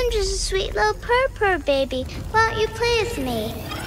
I'm just a sweet little purr baby. Why don't you play with me?